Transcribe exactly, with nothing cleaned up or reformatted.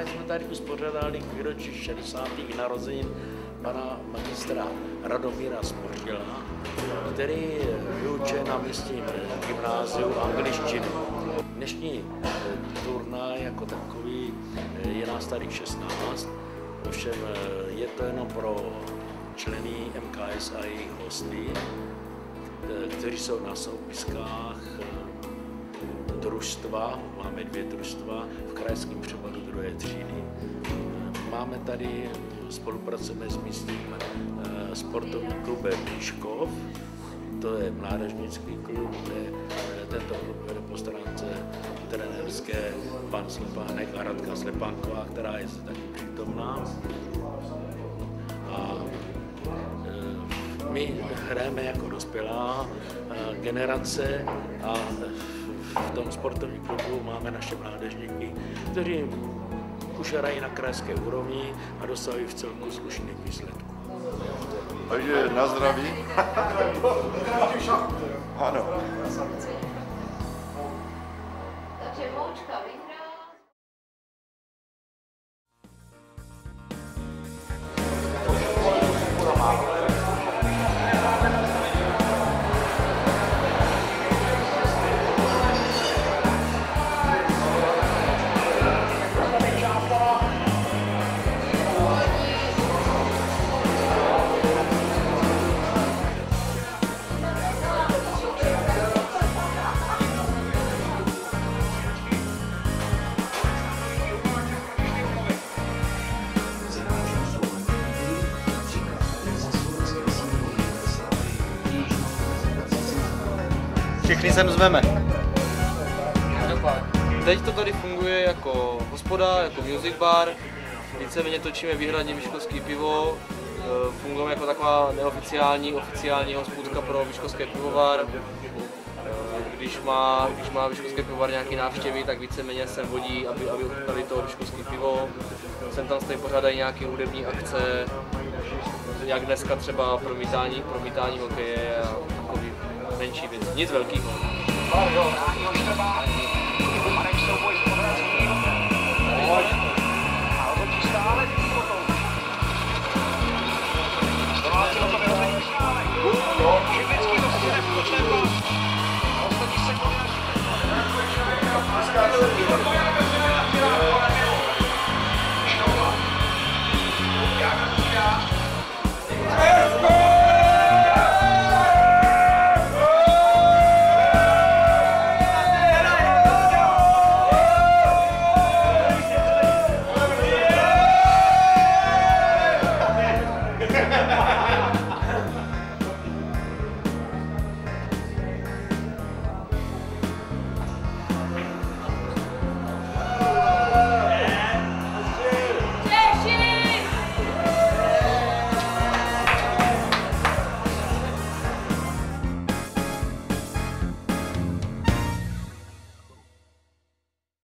jsme tady uspořádali k výročí šedesátých narozenin pana magistra Radomíra Spořila, který vyučuje na místním gymnáziu angličtiny. Dnešní turnaj jako takový je nás tady šestnáct, ovšem je to jenom pro členy M K S a jejich hosty, kteří jsou na soupiskách družstva, máme dvě družstva, v krajském převodu druhé třídy. Máme tady, spolupracujeme s místním sportovním klubem Mniškov, to je mládežnický klub, kde tento klub vede po stránce trenérské pan Slepánek a Radka Slepánková, která je zde taky přítomná. A my hrajeme jako dospělá generace a v tom sportovním klubu máme naše mládežníky, kteří už hrají na krajské úrovni a dosahují v celku slušných výsledků. Takže na zdraví. Ano. Takže Moučka vyhrá. Všechny sem zveme. Teď to tady funguje jako hospoda, jako music bar. Víceméně točíme výhradně vyškolské pivo. Fungujeme jako taková neoficiální, oficiální hospůdka pro vyškolský pivovar. Když má, když má vyškolský pivovar nějaké návštěvy, tak víceméně sem vodí, aby, aby ochutnali to vyškolské pivo. Sem tam stejně pořádají nějaké hudební akce, jak dneska třeba promítání, promítání hokeje a takový menší věc. Nic velkého.